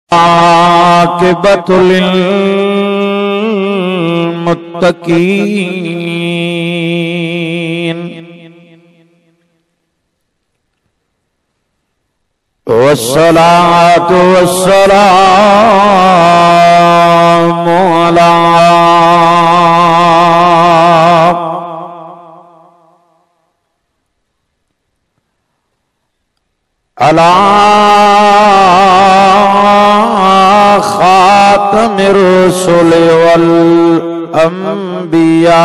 आक़िबतुल मुत्तक़ीन वस्सलातु वस्सलामु अला खातमिर रुसूल वल अंबिया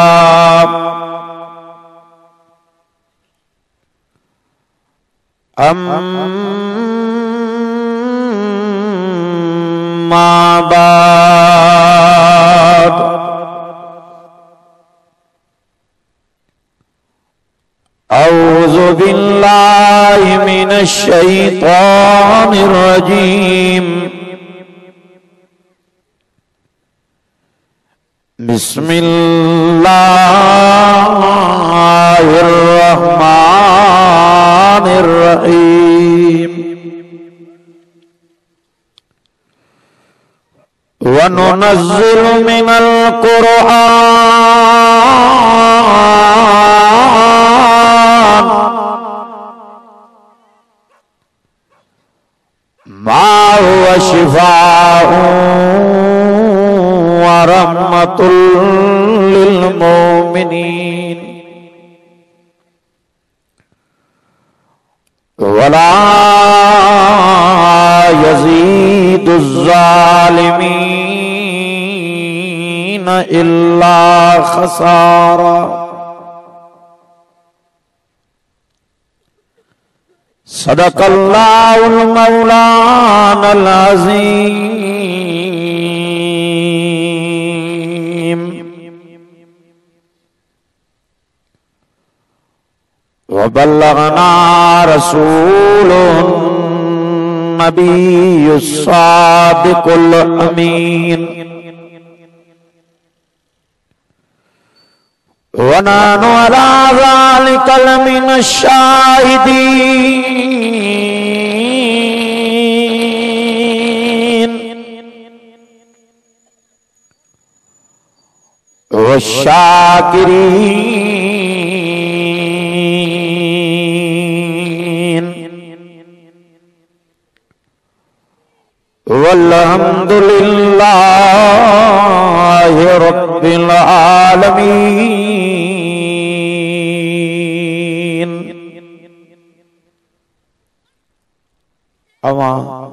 अम्मा बाद औज़ु बिल्लाहि मिनश शैतानिर रजीम बिस्मिल्लाहिर रहमानिर रहीम व नुनज़्ज़िलु मिनल क़ुरआन मा हुवा शिफ़ाउन व रहमतुल लिल मोमिनीन वला यज़ीदुज़ ज़ालिमीन इल्ला खसारा। सदक़ल्लाहुल मौलानल अज़ीम व बल्लगना रसूलुन नबियुस सादिकुल अमीन व नहनु अला ज़ालिका लमिनश शाहिदीन व शाकिरीन वल्हम्दुलिल्लाहि रब्बिल आलमीन। अवा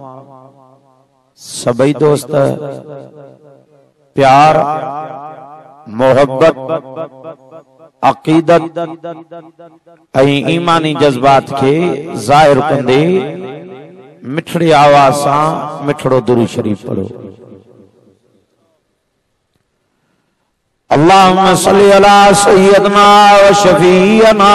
सबई दोस्त प्यार मोहब्बत अकीदत ऐं ईमानी जज्बात के ज़ाहिर कंदे मिठड़ी आवाज़ सां मिठड़ो दुरूद शरीफ पढ़ो। अल्लाहुम्मा सल्लि अला सय्यदना व शफीअना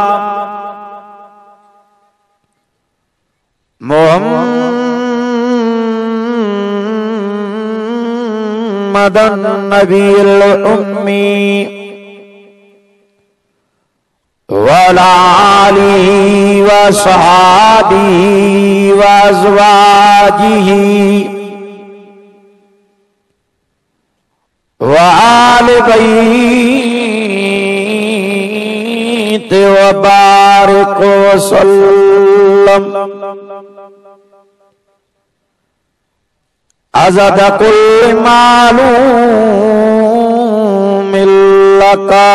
मुहम्मदन नबिय्युल उम्मी वला आलिहि व सहाबिहि व अज़वाजिहि व आलि बैति व बारिक व सल्लम अज़द कुल्लि मालूमिन लका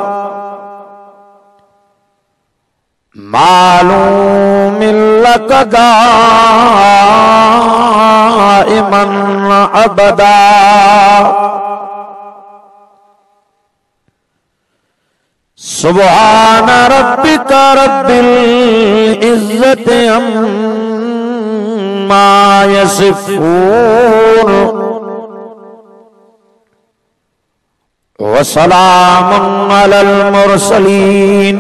मालूमिन लका दाइमन अबदा सुब्हान रब्बिका रब्बिल इज़्ज़ति अम्मा यसिफून व सलामुन अलल मुरसलीन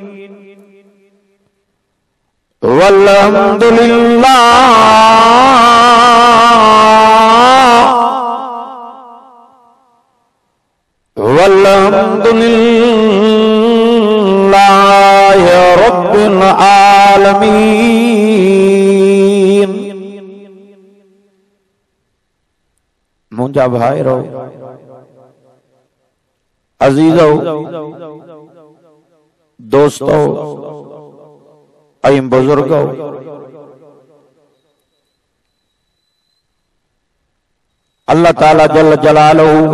वल्हम्दुलिल्लाहि रब्बिल आलमीन। मुंजा भाई रो अजीजो दोस्तों अयम बुजुर्गो अल्लाह ताला जल जलालहू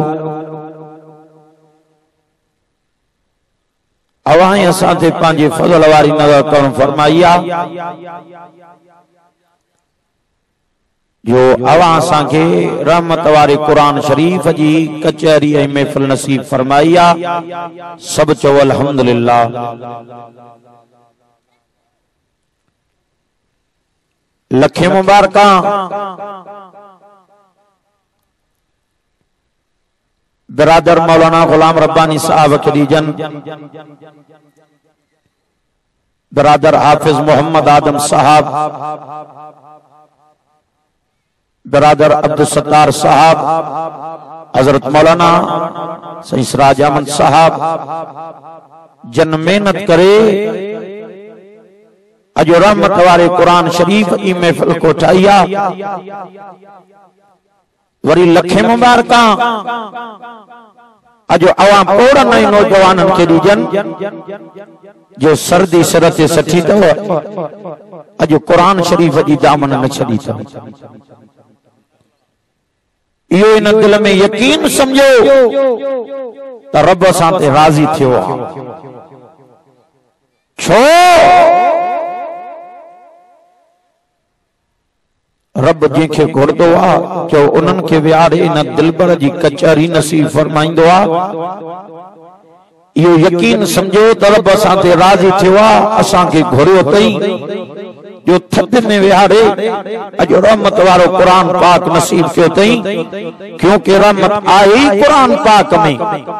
अवाई असां ते पंहिंजे फज़ल वारी नज़र करम फरमाइया जो अवा असां के रहमत वारे कुरान शरीफ जी कचहरी ऐं महफिल नसीब फरमाइया सब चो अल्हम्दुलिल्लाह। लखे मुबारका बिरादर मौलाना गुलाम रब्बानी साहब के दीजन, बिरादर हाफिज मोहम्मद आदम साहब, बिरादर अब्दुल सत्तार साहब, हजरत मौलाना सईद सिराज अहमद साहब जन मेहनत करे अजो रहमत वाले कुरान शरीफ की महफिल को ठाइया वरी लखे मुबारका अजो अवां पोड़ नई नौजवानन के दीजन जो सर्दी सरत सठी तो अजो कुरान शरीफ जी दामन न छड़ी था। इहो इन दिल में यकीन समझो तो रब सां ते राज़ी थियो आ। छो रब जंहिंखे घुरदो आ जो उन्हनि खे विहारे इन दिलबर जी कचहरी नसीब फरमाईंदो आ। इहो यकीन समझो त रब असां ते राज़ी थियो आ, असां खे घुरियो तई जो थद में विहारे अजो रहमत वारो कुरान पाक नसीब कयो तई, क्योंकि रहमत आई कुरान पाक में।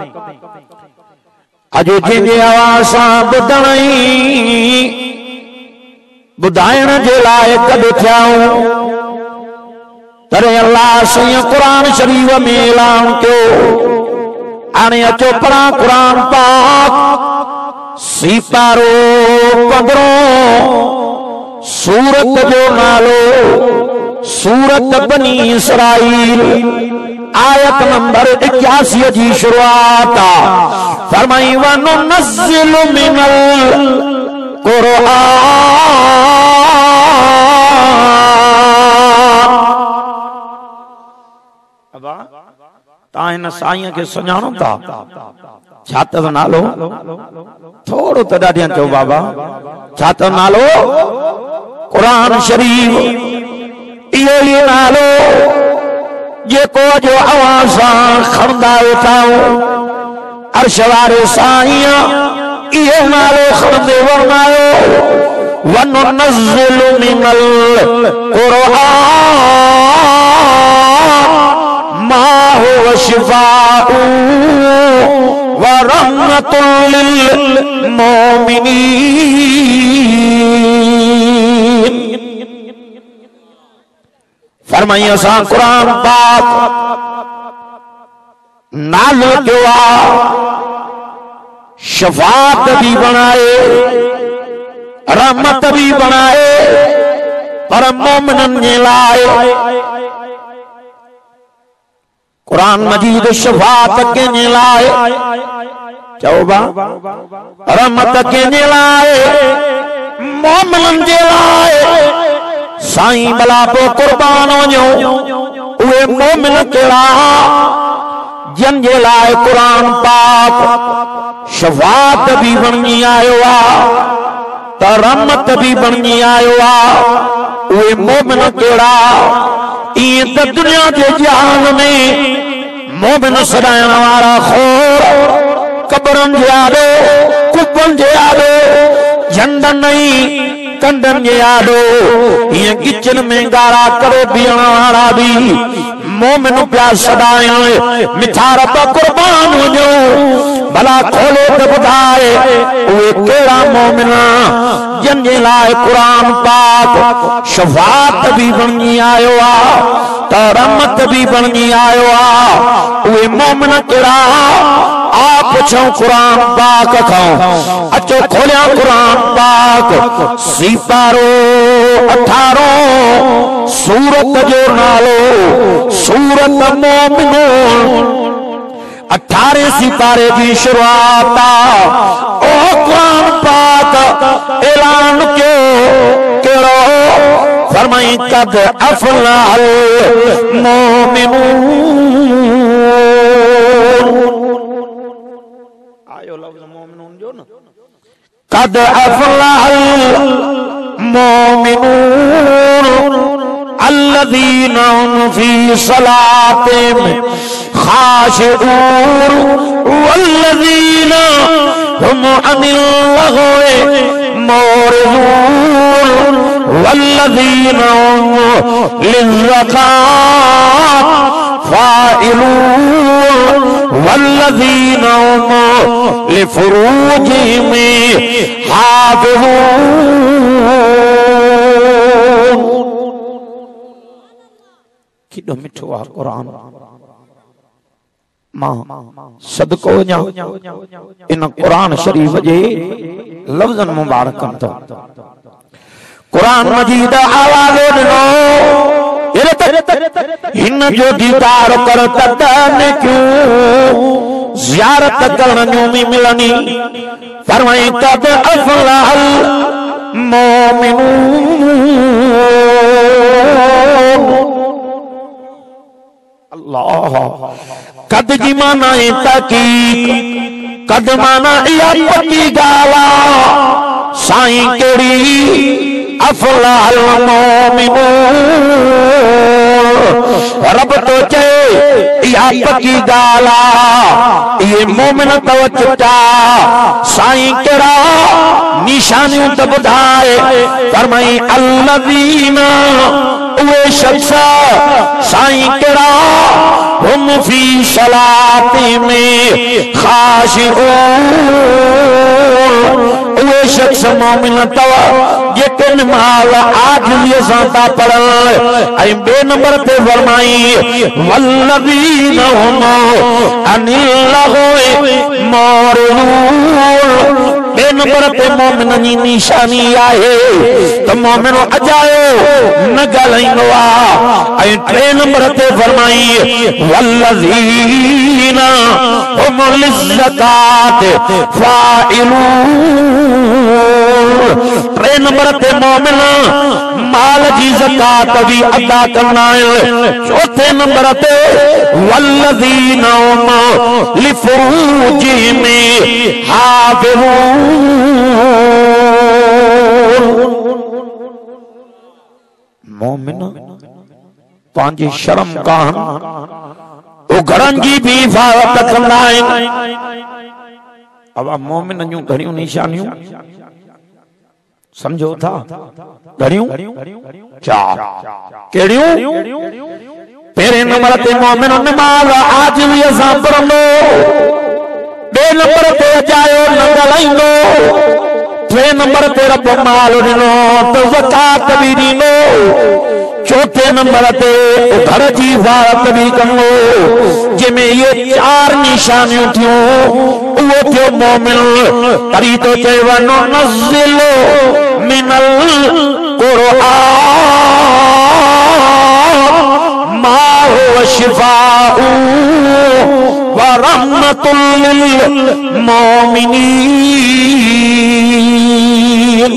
अजो जंहिंजे आवाज़ सां ॿुधणई ॿुधाइण जे लाइ गॾु थियाऊं तरे अल्लाह सही कुरान शरीफ में ऐलान कयो आने अचो पढ़ा कुरान पाक सीपारो 15 सूरत जो नालो सूरत बनी इसराइल आयत नंबर 81 जी शुरुआत फरमाई वनुनज़्ज़िलु मिनल कुरान ता इन साईं के सुञाणो था छा त नालो थोड़ो त ॾाढियां चओ बाबा छा त नालो कुरान शरीफ। इहो ई नालो जेको जो आवाज़ सां खणंदा वेठाऊं अर्श वारे साईं इहो नालो खणंदे वरमायो वनुनज़्ज़िलु मिनल कुरान मा हुवा शिफाउ व रहमतुल लिल मोमिनीन। फरमाई असां कुरान पाक नालो जो शफात भी बनाए रहमत भी बनाए पर मोमिनन जे लाइ कुरान मजीद शफात के जे लाइ चौबा रहमत के जे लाइ मोमिनन जे लाइ साईं भला पो कुर्बान वञो उहे मोमिन कहिड़ा जन जे लाइ कुरान पाक शफात भी बणी आयो आ त रहमत भी बणी आयो आ। उहे मोमिन कहिड़ा ईअं त दुनिया जे जहान में मोमिन सदाइण वारा खोर कब्रनि जे आॾो कुबनि जे आॾो झंडनि ऐं कंडनि जे आॾो ईअं किचन में गारा करे बीहण वारा भी मोमिन पिया सदाइण मिठा रब कुर्बान वञो भला खोले त ॿुधाए उहे कहिड़ा मोमिन जन जे लाइ कुरान पाक शफात भी बणी आयो आ त रहमत भी बणी आयो आ। उहे मोमिन कहिड़ा आ पुछो कुरान पाक खां अचो खोलिया कुरान पाक सीपारो 18 सूरत जो नालो सूरत मोमिनीन। सितारे की शुरुआत ओ कुरान पाक ऐलान क्यों करो फरमाई कद अफलाल मोमिनून आयो लफ्ज़ मोमिनून जो ना कद अफलाल मोमिनून अल्लज़ीना फी सलातिहिम खाशिऊन वल्लज़ीना हुम अनिल लग़वी मुरिदून वल्लज़ीना हुम लिज़्ज़कात फाइलून वल्लज़ीना हुम लिफ़ुरूजिहिम हाफ़िज़ून। किडो मिठो आ कुरान मां सदको वञा इन कुरान शरीफ जे लफ्ज़न मुबारकन तो कुरान मजीद आवाज़ ॾिनो हिन जो दीदार कर तने क्यों ज़ियारत करण जो भी मिलनी फरमाई कद अफ़लाल मोमिनून अल्लाह कद जी माना तहकीक कद माना इहा पक्की गाला साईं केड़ी अफ़लाल मोमिनून रब तो चे इहा पक्की गाला ये मोमिन तो चिटा साईं केड़ा निशानियों तो बुधाए फरमाई अल्लज़ीना उहे शख्स साईं केड़ा हुम फी सलातिहिम खाशिऊन उहे शख्स मोमिन तव जेके नमाज़ आजिज़ीअ सां था पढ़न ऐं ॿिए नंबर ते फरमाई वल्लज़ीना हुम अनिल लग़वी मुरिदून ॿिए नंबर ते मोमिन जी निशानी आहे त मोमिन अजायो न ॻाल्हाईंदो आहे ऐं टे नंबर ते फरमाई वल्लज़ीना हुम लिज़्ज़कात फाइलून टे नंबर ते मोमिन माल जी ज़कात भी अदा कंदा आहिनि चौथे नंबर ते वल्लज़ीना हुम लिफ़ुरूजिहिम हाफ़िज़ून मोमिन पंहिंजी शर्म कान वो घरनि जी भी हिफ़ाज़त कंदा आहिनि। अब मोमिन जूं घणियूं निशानियूं समझो था घणियूं चार कहिड़ियूं पहिरें नंबर ते मोमिन नमाज़ आजिज़ीअ सां पढ़ंदो ॿिए नंबर ते अजायो न ॻाल्हाईंदो टे नंबर ते रब माल ॾिनो त ज़कात बि ॾींदो चौथे नंबर ते घर जी हिफ़ाज़त भी कंदो जंहिंमें ये चार निशानियूं थियूं उहो थियो मोमिन तरी तो चए वञो नज़िलो मिनल क़ुरआन मा हुव शिफ़ाउ व रहमतुल लिल मोमिनीन।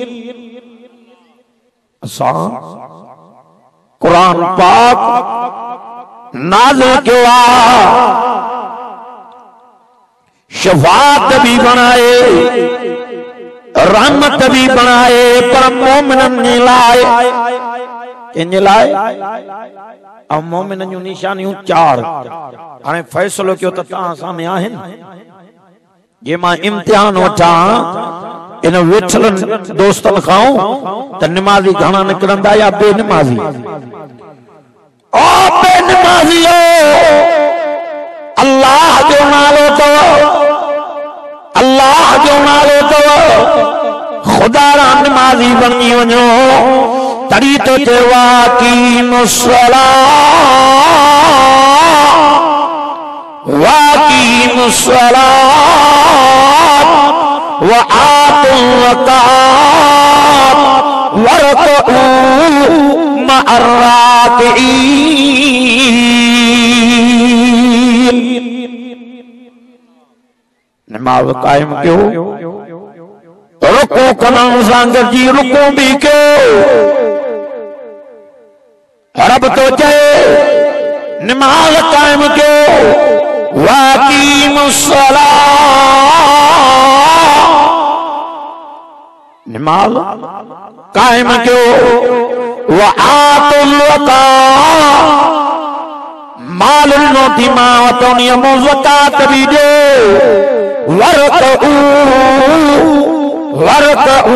असां कुरान पाक नाज़िल किया शफाअत भी बनाए रहमत भी बनाए पर मोमिनन जे लाइ कंहिंजे लाइ ऐं मोमिनन जूं निशानियूं चार हाणे फ़ैसिलो कयो त तव्हां साम्हूं आहिनि जे मां इम्तिहान वठां इन वेठलनि दोस्तनि खां त निमाज़ी घणा निकिरंदा या बेनिमाज़ी ओ बेनिमाज़ियो अल्लाह जो नालो अथव अल्लाह जो नालो अथव खुदा रा निमाज़ी बणी वञो तरी तो चवा वाक़ीमुस्सलात व आतु ज़कात वरकऊ मअर राकिईन। नमाज कायम क्यों रुको कदम सांगर जी रुको भी क्यों रब तो चाहे नमाज कायम क्यों वाकीमुस्सला नमाज कायम क्यों वआतुल ज़कात मालुल नोतिमा तोनियम ज़कात भी दे वरकऊ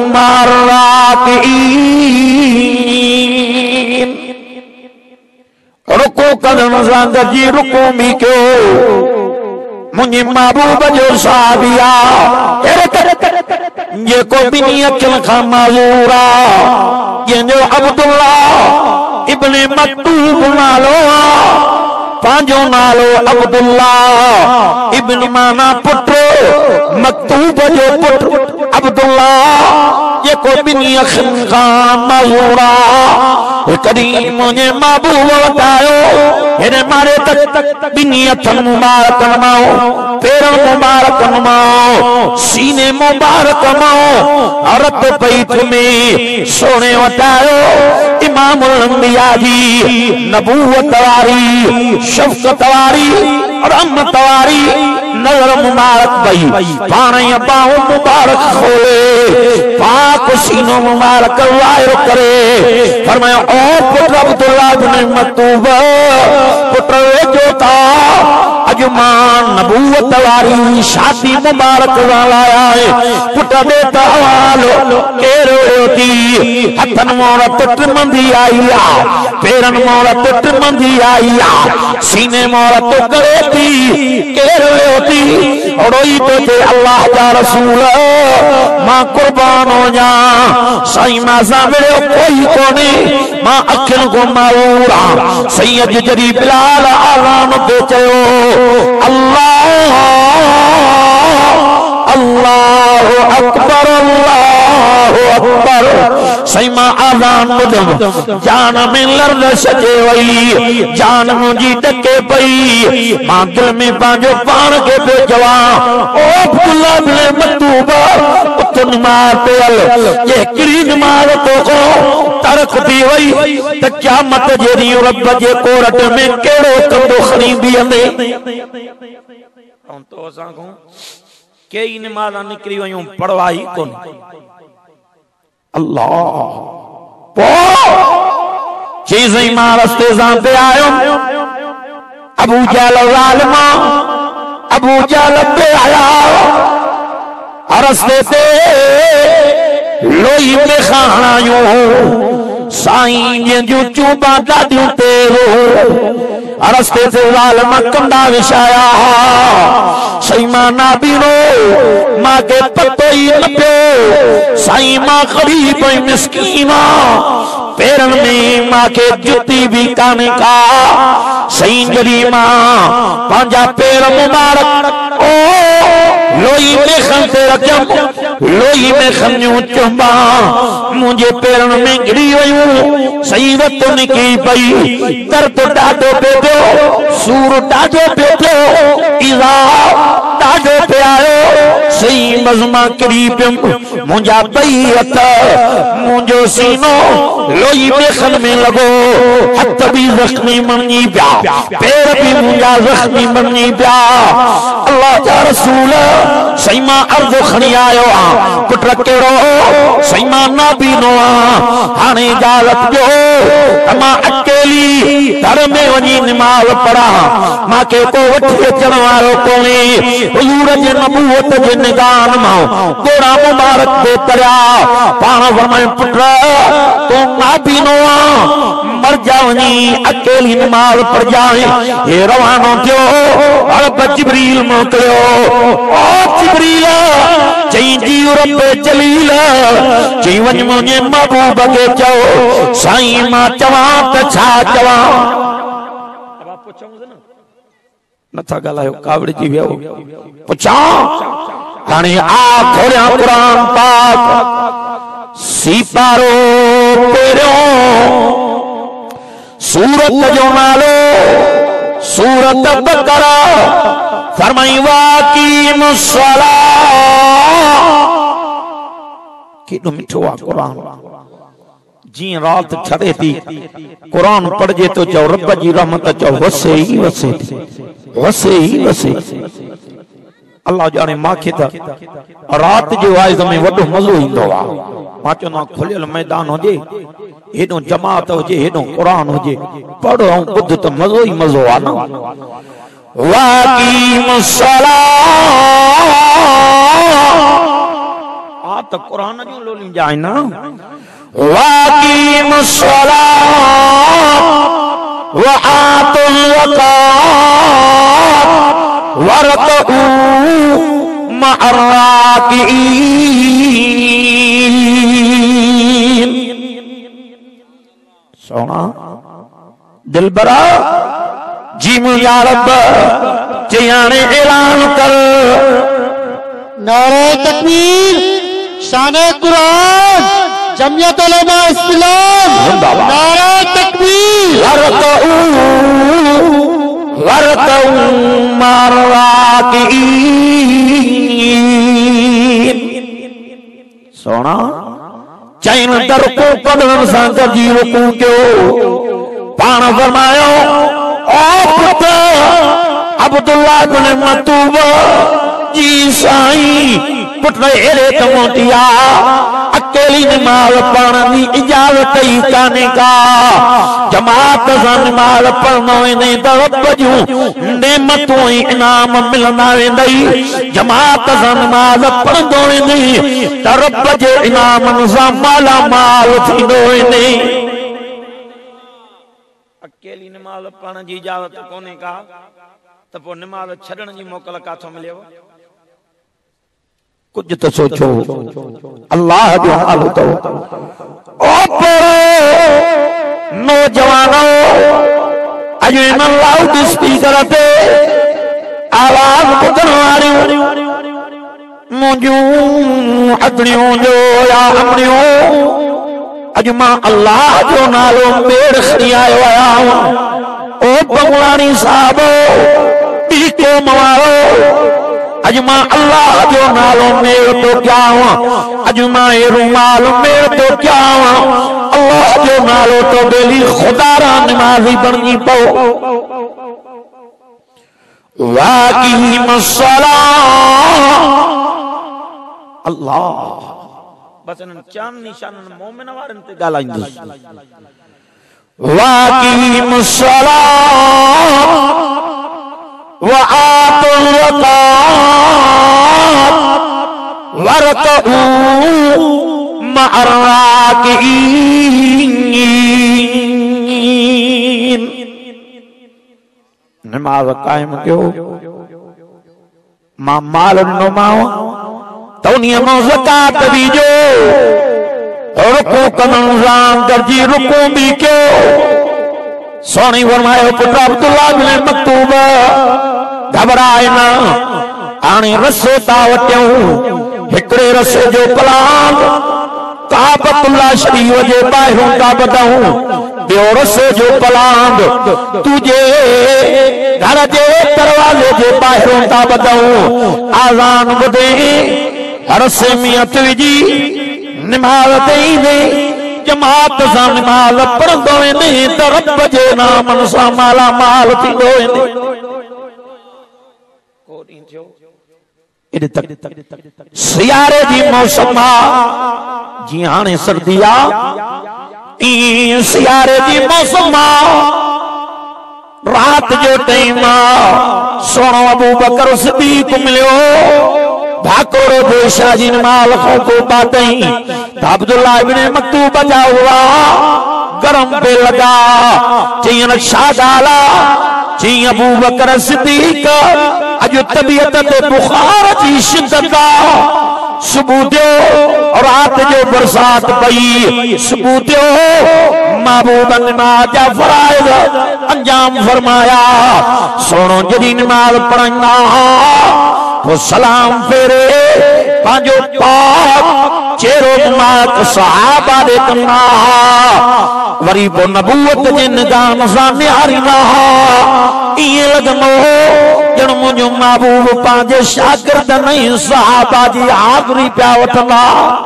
माराकीन रुको कदम सांगर जी रुको भी क्यों मुझे महबूब जो साबिया ये को बिनी अखिल खा माजूरा ये जो अब्दुल्ला इब्ने मक्तूब नालो पांचो नालो अब्दुल्ला इब्न माना पुत्र मक्तूब जो पुत्र अब्दुल्ला ये को बिनी अखिल खा माजूरा करीम मुझे महबूब बतायो हेरे मारे तक बिनी अथन मुबारक नमाओ पैरों मुबारक नमाओ सीने मुबारक नमाओ औरत पैठ में सोने बतायो इमामुल अंबिया जी नबूवत वारी शफ़क़त वारी रहमत वारी नजर मुबारक भई पाने बाहू मुबारक खोले पाक सीनो मुबारक वायर करे फरमाया ओ पुत्र अब्दुल्ला इब्न मक्तूब पुत्र जो था अजमान नबूवत वारी शादी मुबारक वाला है पुत्र बेटा वालो केरो होती हथन मोरा पुत्र मंदी आईया पैरन मोरा पुत्र मंदी आईया सीने मोरा तो करेती केरो होती और रोई तो थे अल्लाह का रसूल मां कुर्बान हो जा साईं मां सामने कोई कोने मां अखिल को माऊरा सैयद जरी बिलाल आराम पे चयो अल्लाह अल्लाहु अकबर अल्लाहु अकबर सईमा आज़ान बुधम जान में लर्द सजे वई जान मुंजी टके पई मां दिल में पांजो पान के पे जवा ओ अब्दुल्ला इब्न मक्तूब उतन मार पे ये किरीन मार तो को तरक भी वई त क़यामत जेरी रब जे कोरट में केड़ो कंदो खणी बीहंदे तो असां को कई नमाज़ां निकरी वयूं पढ़वाई कोन अल्लाह पो चीज़ मां रस्ते सां पे आयो अबू जहल ज़ालिमा अबू जहल पे आया रस्ते पे लोई में खाणायूं साईं जो चूबा ॾाढियूं तेरो रस्ते ते ज़ालिम कंदा विछाया सही मां ना बीनो मां के पतो ही न पियो साईं मां गरीब ऐं मिस्कीना पैरन में मां के जुती भी काने का सही जरी मां पंहिंजा पैर मुबारक ओ लोई में खनते रखम लोई में खन्यूं चुंबा मुझे पैरन में गिरी वयूं सही वत निकरी पई दर्द ॾाढो पेटो सूर ॾाढो पेटो इज़ा ॾाढो प्यारो सही मज़मा किरी पियम मुंहिंजा ॿई हथ मुंहिंजो सीनो लोई में खन में लॻो हथ भी ज़ख्मी बणिजी पिया पैर भी मुंहिंजा ज़ख्मी बणिजी पिया अल्लाह जा रसूल सही मां अर्ज़ खणी आयो पुट कहिड़ो सही मां ना बीनो हाणे इजाज़त जो मां अकेली घर में वञी नमाज़ पढ़ा मां के को वठी अचण वारो कोन्हे हुजूर जे नबूवत जे निगान मां गोरा मुबारक दे तरिया पाण फरमाए पुट तूं ना बीनो मर जा वञी अकेली नमाज़ पढ़ जाए हे रवानो थियो रब जिब्रील मोकिलियो ओ जिब्रील चई जी रब जलील चई वञ मुंहिंजे महबूब खे चओ साईं मां चवां त छा चवां नथा ॻाल्हायो कावड़ जी वियो पुछां हाणे आ खोलियां क़ुरान पाक सीपारो पहिरियों सूरत जो नालो सूरत बकरा फरमाई वाक़ीमुस्सलाह। केॾो मिठो आहे क़ुरान। जी रात छड़े थी कुरान पढ़जे तो चओ रब जी रहमत चओ वसे ही वसे वसे ही वसे। अल्लाह जाने मांखे त रात जे वाइज़ में वॾो मज़ो ईंदो आहे। मां चवंदो खुलियल मैदान हुजे, हेॾो जमात हुजे, हेॾो क़ुरान हुजे, पढ़ ऐं ॿुध त मज़ो ई मज़ो आहे न। वाक़ीमुस्सलाह आ त क़ुरान जूं लोलियूं जा आहिनि। वाक़ीमुस्सलाह व आतुल ज़कात वरकऊ मअर्राकीन। सोना दिलबरा जी मुया रब चयाने ऐलान कर। नारे तकबीर, शाने कुरान, जमियत उलमा इस्लाम, नारे तकबीर। वरकऊ मअर्राकीन। सोना चैन दरको कदम सां गॾी रुकू कयो। पाण फरमायो ओ पुत अब्दुल्लाह बिन मतूब जी साईं पुट अहिड़े त मोटिया अकेली नमाज़ पढ़ण जी इजाज़त ई कान्हे का। जमात सां नमाज़ पढ़ण वेंदे त रब जूं नेमतूं ऐं इनाम मिलंदा वेंदई। जमात सां नमाज़ पढ़ंदो वेंदे त रब जे इनामनि सां मालामाल थींदो वेंदे। अकेली नमाज़ पढ़ण जी इजाज़त कोन्हे का त पोइ नमाज़ छॾण जी मोकल काथों मिलेव? कुछ तो सोचो। अल्लाह जो हाल तो ओ नौजवानों अजो इन लाउड स्पीकर ते आवाज ॿुधण वारियूं मुंहिंजूं अदड़ियूं जो या अमड़ियूं अजु मां अल्लाह जो नालो मेड़ खणी आयो आहियां। ओ बंगलानी साहब टीको मवारो अजु मां अल्लाह जो नालो मेड़ तो कयां। अजु मां रुमाल मेड़ तो कयां। अल्लाह जो नालो तो डेली खुदारा नमाज़ी बणजी पओ। वाक़ीमुस्सलाह अल्लाह बस इन चांद निशानन मोमिन वारन ते ॻाल्हाईंदुसि। वाक़ीमुस्सलाह व आतुल ज़कात वरकऊ मअर्राकीन। नमाज़ कायम कयो। मां माल ॾिनोमांव त उन्हीअ मां ज़कात ॾिजो। रुकू करण सां गॾिजी रुकू बि कयो। सोणी फरमायो पुट अब्दुल्लाह बिन मक्तूब घबराए न। हाणे रसो था वटियूं। हिकिड़े रसे जो प्लान काबतुल्लाह शरीफ जे ॿाहिरों था ॿधूं। ॿियो रसे जो प्लान तुझे घर जे दरवाजे जे ॿाहिरों था ॿधूं। आज़ान ॿुधे रसे में हथ विझी नमाज़ ते ईंदे जमात सां नमाज़ पढ़ंदो वेंदे त रब जे नामनि सां मालामाल थींदो वेंदे। सियारे जी मौसम आहे जीअं हाणे सर्दी आहे ईअं सियारे जी मौसम आहे। रात जो टाइम आहे। सोणो अबू बकर सिद्दीक़ मिलियो। भाकोरो देशा जी नमाज़ खां को बातई अब्दुल्लाह इब्न मक्तूब जा हुआ गरम पे लगा। चई रक्षा डाला। चई अबू बकर सिद्दीक़ अजो तबीयत ते बुखार जी शिद्दत सुबह जो रात जो बरसात पई। सुबह जो महबूब नमाज जा फराइज़ अंजाम फरमाया। सोनो जॾहिं नमाज पढ़ंदा तो सलाम फेरे पांजो पाक चेहरो मुबारक सहाबा दे कन्ना वरी पो नबूवत जे निगाह सां निहारींदा। ईअं लॻंदो ॼण मुंहिंजो महबूब पंहिंजे शागिर्द नहीं सहाबा जी हाज़िरी पिया वठंदा।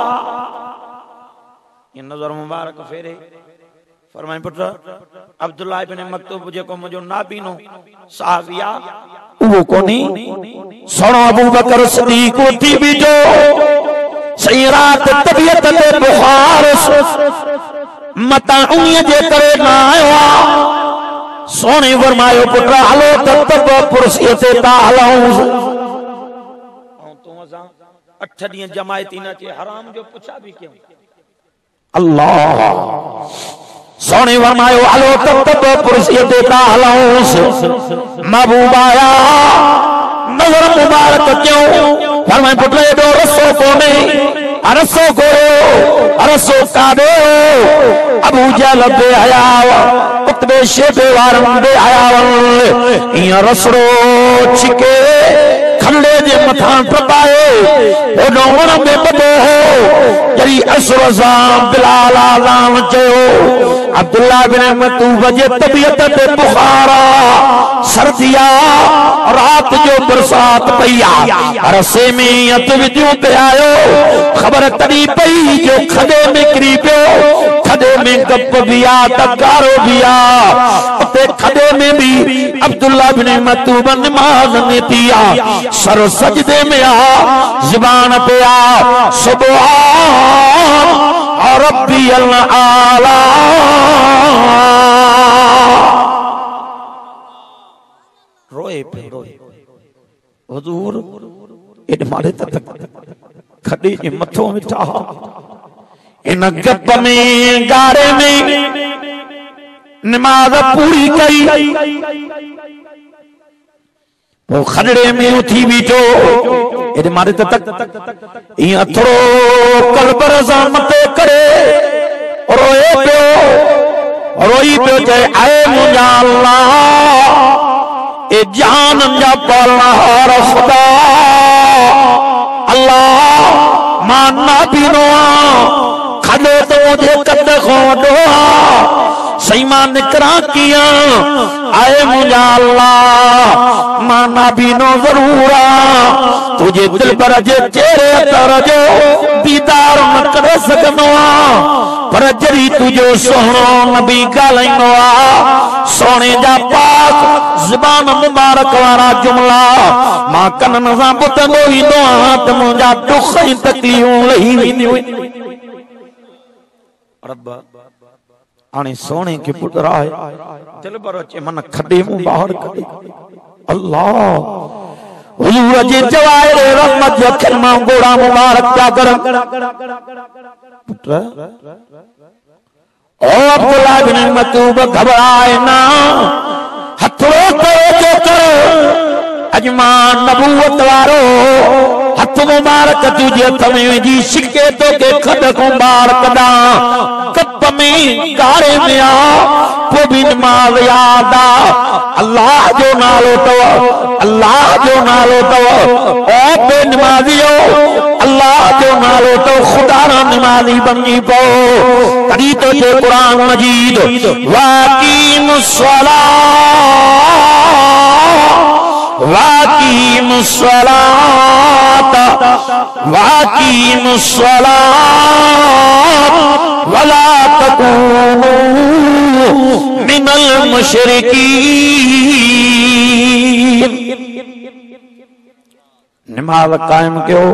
ये नज़र मुबारक फेरे फरमाए पुट अब्दुल्लाह इब्न मक्तूम जेको मुंहिंजो नाबीनो सहाबिया वो कोनी सोना अबू बकर सिद्दीक़ उथी बीठो सही रात तबियत ते बुखार मता उन्हीअ जे करे न आयो सोने फरमायो पुट हलो त तब कुर्सीअ ते ता हलऊं ऐं तूं असां 8 ॾींहं जमायती न चे हराम जो पुछा भी क्यों अल्लाह सोने फरमायो हलो त तब कुर्सीअ ते ता हलऊं महबूब आया नज़र मुबारक क्यों फरमाए पुट एॾो रसो कोने अरसो को अरसो कादो अबू जहल बे हया उतबे शेबे वारन बे हया इया रसड़ो छिके खंडे जे मथां टपाए ओडो वण में बदो हो जरी असर सा बिलाल आज़ान चयो अब्दुल्लाह बिन मक्तूम जे तबियत ते बुखारा सर्दिया रात जो बरसात पईया रसे में अत विजू पे आयो खबर तड़ी पई जो खडे में किरी पियो खडे में गप बिया तकारो बिया उते खडे में भी अब्दुल्लाह बिन मक्तूम नमाज में दिया सर सजदे में आ जुबान पे आ सुभान रब्बियल आला रोए पे रोए हुजूर एड मारे तक खड़ी जे मथो मिठा इन गप में गारे में नमाज पूरी कई वो खड़े में उठी बीठो एड मारे तक ई अथरो कलबर सा मते करे रोए पियो रोई पियो चाहे आए मुंहिंजा अल्लाह ए जान जा पालनहार खुदा अल्लाह मां नाबीनो खडो तो मुझे कद खो वडो सही मां निकरा किया आए मुंहिंजा अल्लाह मां नाबीनो जरूर तुझे दिल पर जे चेहरे तर जो दीदार न करे सघंदो पर जरी तुझो सोहणो नबी ॻाल्हाईंदो सोने जा पाक ज़ुबान मुबारक वारा जुमला मां कनन सां ॿुधंदो ईंदो त मुंहिंजा दुख ऐं तकलीफ़ूं लही वेंदियूं रब हाणे सोने के पुत्र आहे दिल पर अचे मन खडे मूं ॿाहिरि कढे अल्लाह हुजूर जे जवाहिर रहमत जो अखियुनि मां गोड़ा मुबारक पिया करनि पुत्र ओ अब्दुल्लाह बिन मक्तूम घबराए ना हथड़ो जो कर अजमा नबूवत वारो हथ मुबारक तुझे हथ में विझी सिके तो के खड को बार कदा कप में गारे में आ को भी नमाज याद आ अल्लाह जो नालो तो अल्लाह जो नालो तो ओ बे नमाजियो अल्लाह जो नालो तो खुदा ना नमाजी बनी पो कदी तो जे कुरान मजीद वाकीमुस्सलात वला तकूनू मिनल मुशरिकीन नमाज कायम कयो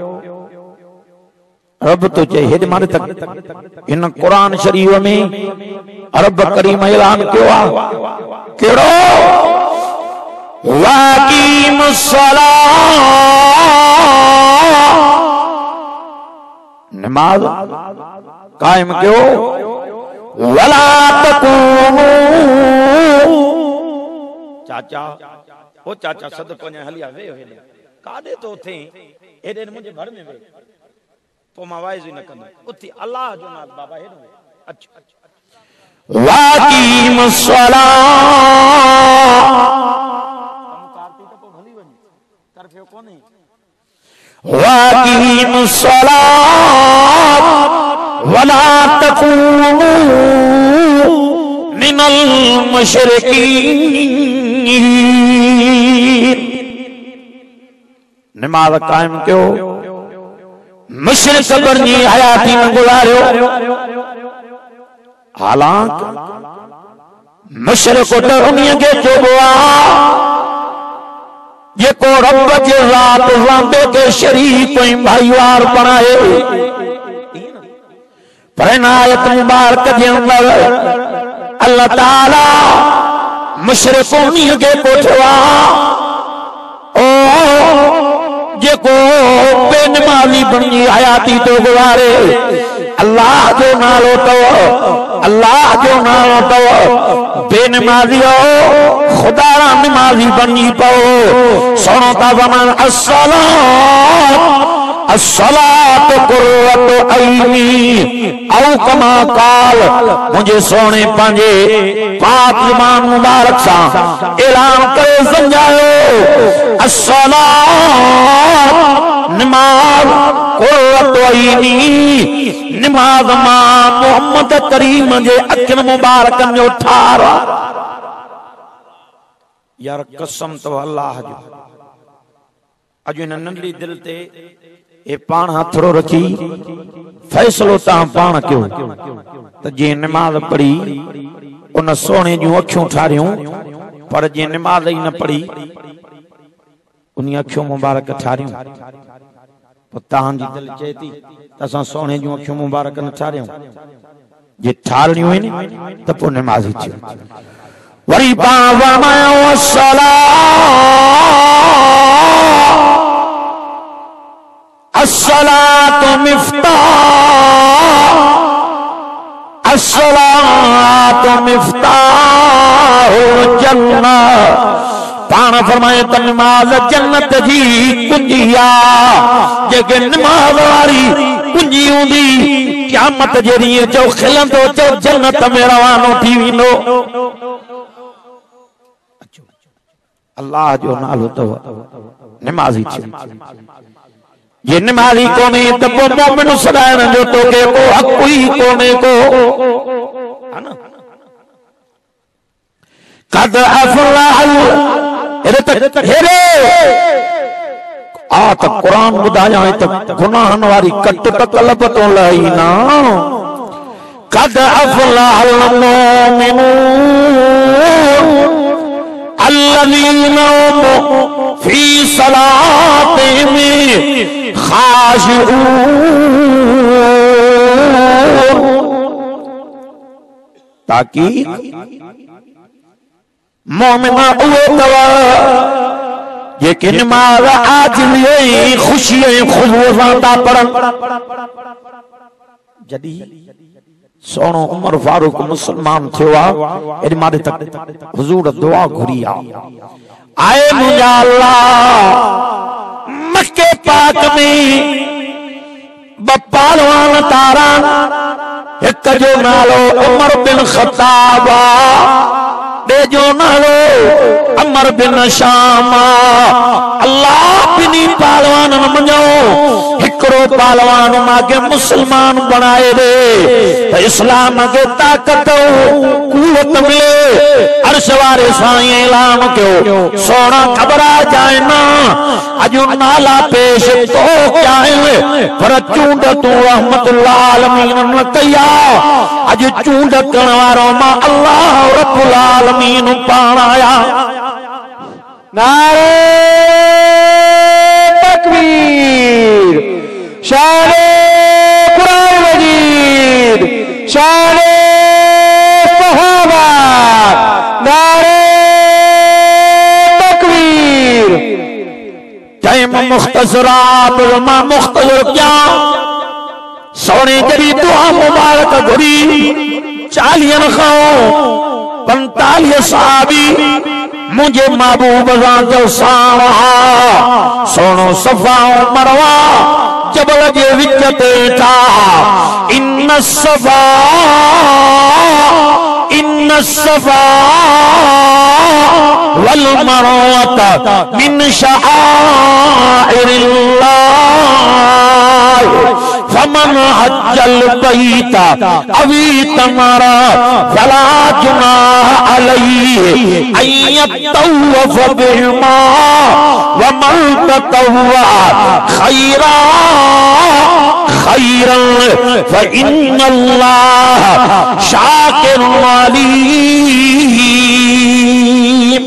रब तो चाहे हेड मारे तक इन कुरान शरीफ में रब करीम ऐलान कयो आ केड़ो वाकीमुस्सलात नमाज कायम कयो वला तकूनू चाचा ओ चाचा सदको ने हलिया वे हेले कादे तो थे एडे मुझे घर में वे तो मां वाइज न कंदो उथी अल्लाह जो नाम बाबा हेडो अच्छा वाकीमुस्सलात वला तकूनू मिनल मुशरिकीन नमाज कायम क्यों मुशरिक बरनी हयाती में गुजारो हालांकि मुशरिक को उन्हीं के चोबुआ ये को रब के रात लांबे के शरीक कोई भाईवार बनाए पर नायत मुबारक के अंदर अल्लाह ताला मुशरिकों के कोठवा ओ जे को बेनमाजी बनी हयाती तो गुजारे अल्लाह जो नालो तो अल्लाह जो नालो तो बेनमाजियो खुदा नमाजी बनी पाओ सुनो ता ज़मान अस्सलात कुर्रतु ऐनी औ कमा काल मुझे सोने पंजे पाक ज़बान मुबारक सा ऐलान करे समझायो अस्सलात नमाज कुर्रतु ऐनी नमाज मां मोहम्मद करीम जे अखिन मुबारकन जो ठार यार कसम तो अल्लाह जो अज इन नंढी दिल ते ए पान हथरो रखी फैसलो ता पान क्यों त जे नमाज पढ़ी उन सोने जूं अखियूं ठारियूं पर जे नमाज ही न पढ़ी उन अखियूं मुबारक ठारियूं तहांजी दिल चए थी त असां सोने जूं अखियूं मुबारक न ठारियूं जे ठारियूं आहिनि त पोइ नमाज़ ही थियो वरी पाण फरमायो अस्सलातु मिफ्ताहुल जन्नह पाण फरमाए त नमाज जन्नत जी कुंजिया जेके नमाज वारी कुंजी हूंदी क़यामत जे ॾींहुं चओ खिलंदो चओ जन्नत में रवानो थी वेंदो अल्लाह जो नालो तो नमाज़ी थियो ये नमाज़ी कोने त पोइ मोमिन सदाइण जो तोखे को हक़ ही कोने को कद अफ़लहल हेरे आ त कुरान ॿुधायां त गुनाहन वारी कट त कलब तो लही ना कद अफ़लहल मुमिनून अल्लज़ीना फी सलातिहिम खाशिऊन ताकि मोमिना उहे तव जेके नमाज़ आजिज़ी खुशी खुशबू सां था पढ़नि जॾहिं सोनो उमर फारूक मुसलमान थियो एडी मारे तक हुजूर दुआ घुरी आए मुंहिंजा अल्लाह मक्के पाक में बपालवान तारा एक जो नालो उमर बिन खत्ताब बे जो नालो अमर बिन शाम अल्लाह बिनी पालवान मञो हिकड़ो पालवान माके मुसलमान बनाए दे तो इस्लाम के ताकत कुवत मिले अर्श वारे साईं ऐलान कयो सोना खबरा जाए ना अजो नाला पेश तो क्या है पर चूंड तू रहमतुल्लाह आलमीन न कया अज चूंड करण वारो मां अल्लाह रब्बुल आलमीन पाण आया नारे तकबीर शाने कुरान मजीद शाने सहाबा नारे तकबीर टाइम मुख्तसरात मा मुख्तसर क्या सोने जरी दुआ मुबारक घुरी 40 खाओ 45 सहाबी मुझे महबूब जो सावा सोनो सफा मरवा जबल जे विच ते था इन सफा वल मरवत मिन शआइरिल्लाह फमन हज्जल बैता अवी तमारा फला जुनाह अलैहि अयतवफ बिहिमा व मन ततव्वा खैरा खैरन फइन्नल्लाह शाकिरुन अलीम।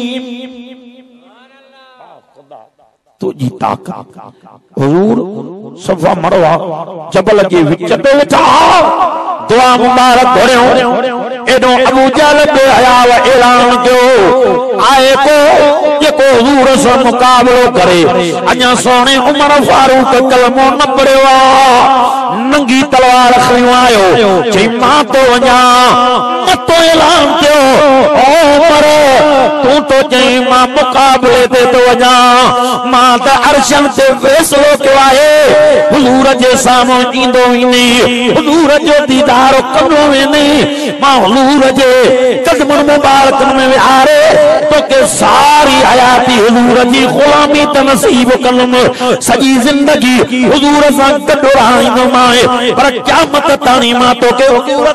तुझी ताकत हुजूर सफा मरवा जबल के विच ते वेठा दुआ मुबारक घोड़ियो एडो अबू जहल बे हया ऐलान कयो आए को जेको हुजूर से मुकाबलो करे अञा सोने उमर फारूक कलमो न पढ़ियो नंगी तलवार खयो आयो चई मां तो वञा मतो ऐलान कयो ओ उमर तू तो चई मां मुकाबले ते तो वञा मां त अरशन ते फैसलो कयो आहे हुजूर जे सामने ईंदो ही नहीं हुजूर जो दीदार कंदो ही नहीं मां हुजूर जे कदमन मुबारक में विहारे तो के सारी हयाती हुजूर जी गुलामी त नसीब कलम सजी जिंदगी हुजूर सा गडो रहिनो माए पर क़यामत ताणी मां तो के हुजूर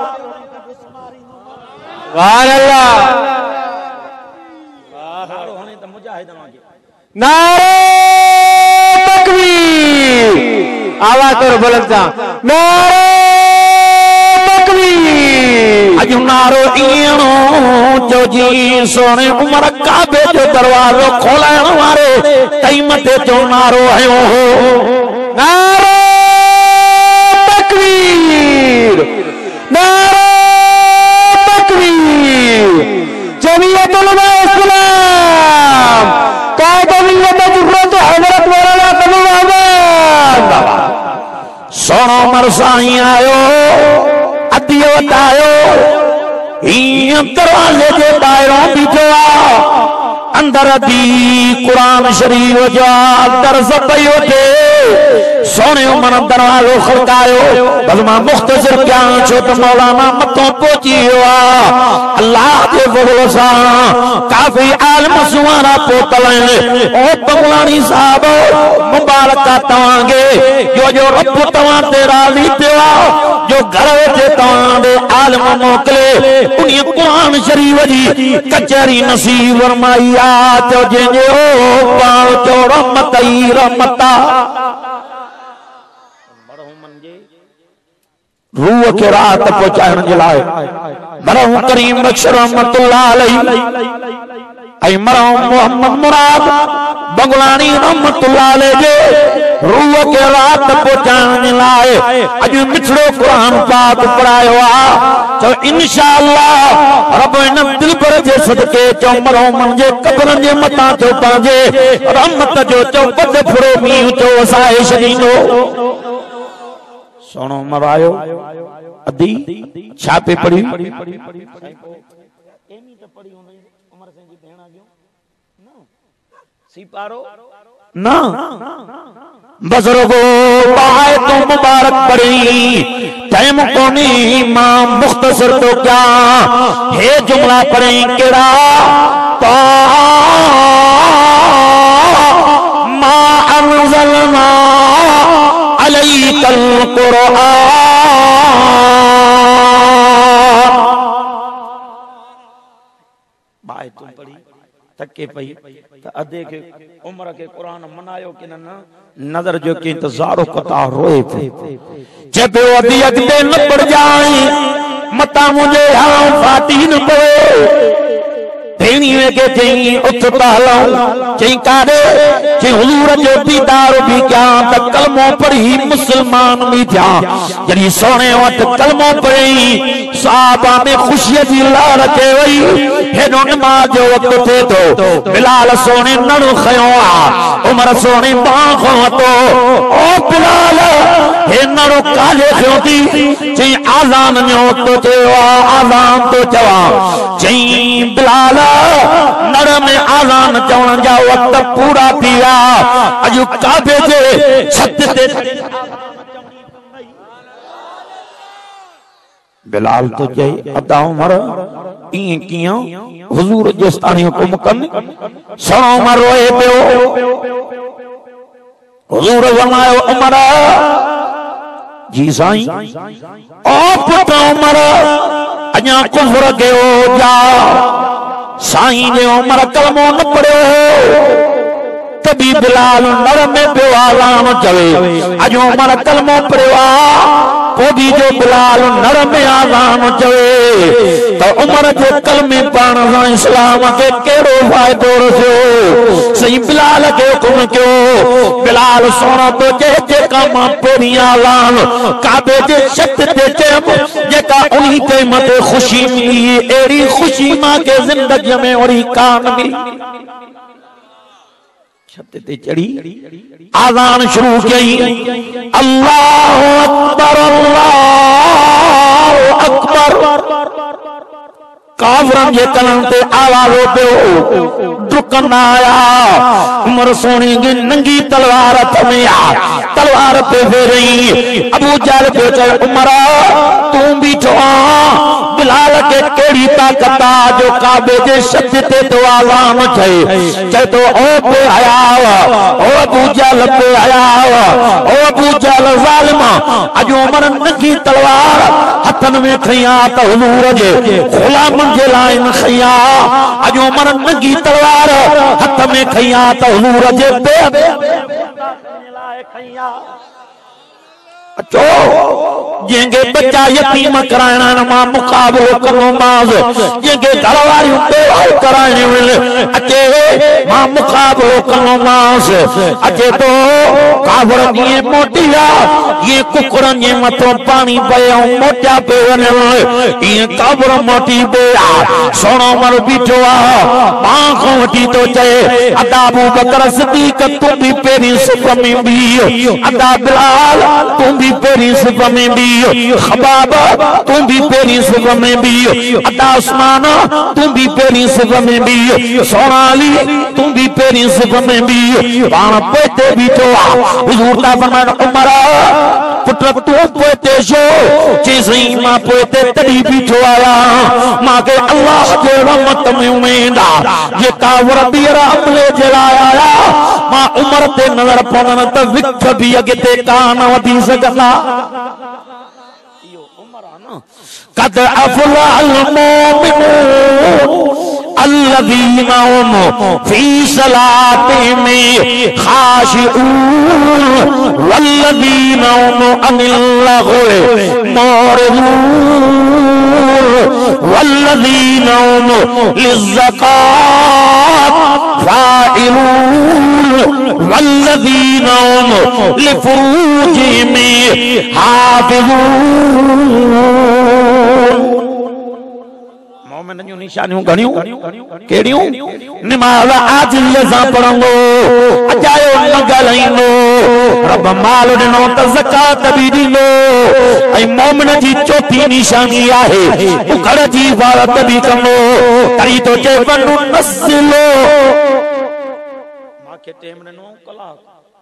सुभान अल्लाह हाणे त मुजाहिद नारे तकबीर आवाज करो बुलंद सा नारे तकबीर अज नारो इणो जो जी सोने उमर काबे जो दरवाजो खोलाइण वारे तई मथे जो नारो आयो हो नारे तकबीर नारे तकबीर जमीयतुल उलमा इस्लाम कायदमियत जुर्रत हजरत मौलाना कबीर अहमद सोनो मरसाई आयो अदियो बतायो दरवाजे के बाहरों बीठो अंदर दी कुरान शरीफ जो दर्स पयो थे सोने उमर दरवाजो खड़कायो बस मां मुख्तसर क्या छो तो मौलाना मतो पहुंची हुआ अल्लाह के फजल सा काफी आलम सुवारा पोतल ओ बगलानी साहब मुबारक तवांगे जो रब तवां ते राज़ी थियो जो घर वेठे तवां दे आलम मोकले उन्हीं कुरान शरीफ जी कचहरी नसीब फरमाई आ तो जे ओ पाओ तो रहमत ही रहमता रूह के राहत पहुंचाइण जे लाए मरहूम करीम बख्श रहमतुल्लाह अलैहि ऐं मरहूम मोहम्मद मुराद बगलानी रहमतुल्लाह अलैहि जे रूह के राहत पहुंचाइण जे लाए अज मिठड़ो कुरान पाक पढ़ायो आ तो इंशाअल्लाह रब इन दिल पर जे सदके चो मरहूम जे कब्रन जे मथा चो पांजे रहमत जो चौपट फुरो मींहुं चो वसाए छॾींदो सोनो मरायो अदी छापे पड़ी ना बजरगो बाय तो मुबारक पड़ी टाइम कोनी मां मुख्तसर तो क्या हे जुमला पढ़ी केड़ा ता मा अनज़लना अलैकल कुरआन बाय तुम पढ़ी तके पई त अदे के उमर के कुरान मनायो कि न नजर जो के इंतजार कता रोए थे जब अदी अगले न पड़ जाए मता मुझे हां फाटी न पवे भेणी के चई उठ पहलाऊ चई कारे चई हुजूर जो दीदार भी क्या त कलमो पढ़ी मुसलमान भी था जड़ी सोने वट कलमो पढ़ी साहबा में खुशी जी लहर चे वई हेडो नमाज जो वक्त थे तो बिलाल सोने नणु खयो आ उमर सोने बाखो तो ओ बिलाल हे नणु काले खयो थी चई आजान जो वक्त थे आजान तो चवा चई बिलाल नड़ में आजान चवण जा वक्त पूरा थी विया अजु काबे जे छत ते बिलाल तो चई अदा उमर इं कियो हुजूर जेस्तानी हुकुम कन सणो उमर रोए पियो हुजूर फरमायो उमर जी साईं ओ पुट उमर अञा कुफर कयो जा साईं ने उमर कलमो न पढ़ियो तभी बिलाल नर में पियो आज़ान चवे अॼु उमर कलमो पढ़ियो को भी जो बिलाल नर में आज़ान चवे तो उमर जे कलमे पढ़ण सां इस्लाम के केड़ो फ़ाइदो रसियो सही बिलाल के हुकुम कयो बिलाल सोना तो जेका मां पहिरीं आज़ान काबे जे छत ते चयमि जेका उन्हीं ते मथे खुशी मिली अहिड़ी खुशी मां के जिंदगी में वरी कान मिली छत ते चढ़ी आज़ान शुरू कई अल्लाहु अकबर काफरन जे कलम ते आवाज़ पियो डुकन आया उमर सोनी की नंगी तलवार हथ में आ तलवार पे फेरी अबू जहल पे चल उमर तू भी तो बिलाल के केड़ी ताकत जो काबे जे छत ते तो आज़ान थे तो ओ पे आया ओ अबू जहल पे आया ओ अबू जहल ज़ालिम अज उमर नंगी तलवार हथन में खया तो हुजूर जे गुलाम जे लाइ न खया अज उमर नंगी तलवार हथ में खया तो हुजूर जे पे खया अचो जेंगे बच्चा यतीम कराइण मां मुकाबलो करो माज जेंगे घरवारी बेवाई कराइण अचे मां मुकाबलो करो माज अचे तो काबर ये मोटिया ये कुकरन जे मथो पानी पयो मोटा पे वने ये काबर मोटी पे सोनो मर बीठो आ मां को वठी तो चए अदा अबू बकर सिद्दीक तू भी पेरी सुप में भी अदा बिलाल तू भी पेरी सुप में भी खबाब तू भी पेरी सुप में भी अदा उस्मान तू भी पेरी सुप में भी सोना अली तू भी पेरी सुप में भी पान पेते बीठो आ हुजूर ता फरमाया उमर पुत्र तू पोते जो चीज़ी मां पोते तड़ी बीठो आया मां के अल्लाह जे रहमत में उमेद ये कावर बीरा अमले जला आया मां उमर ते नजर पवन त विख भी अगते कान वधी सगला यो उमर ना कद अफलल मोमिनून الذين هم في صلاتهم خاشعون والذين هم عن اللغو معرضون والذين هم للزكاة فاعلون والذين هم لفروجهم حافظون मोमिन जो निशानियों गणियों केड़ियों नमाज आजिल सा पढ़ंगो अजायो न गलाइंदो रब माल दिनो त ज़कात भी दिनो ऐ मोमिन जी चौथी निशानी आहे घर जी इबादत भी कंदो तरी तो जे वनु नस्लो माके टेम नो कला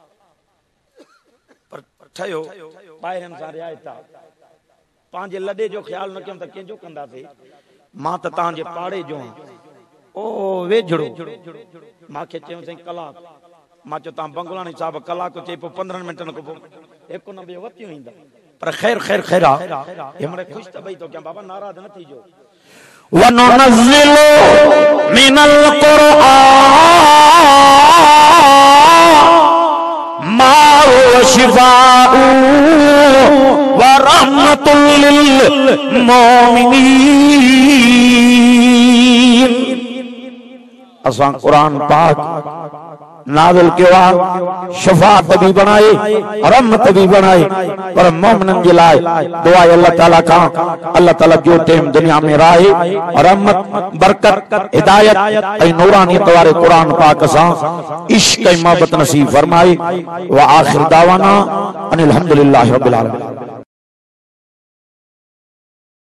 पर ठयो बाहिरन सा रियायता पांजे लडे जो ख्याल न कम त केजो कंदासे मां त तांजे पाड़े जो ओ वेझड़ो मां के चयो सही कलाक मां चो ता बंगलानी साहब कलाक चे 15 मिनटन को एक न बे वतियो इंदा पर खैर खैर खैरा हमरे खुश त भई तो क्या बाबा नाराज न थी जो वनुनज़िलु मिनल कुरआन मा हुवा शिफाउ व रहमतुल लिल मोमिनीन असां कुरान पाक नाज़िल किया शफाअत भी बनाई रहमत भी बनाई पर मोमिनन के लिए दुआ अल्लाह ताला का अल्लाह ताला जो टेम दुनिया में राहे रहमत बरकत हिदायत ए नूरानियत वाले कुरान पाक सा इश्क मोहब्बत नसीब फरमाए व आखिर दावाना अनिल हम्दुलिल्लाहि रब्बिल आलमीन।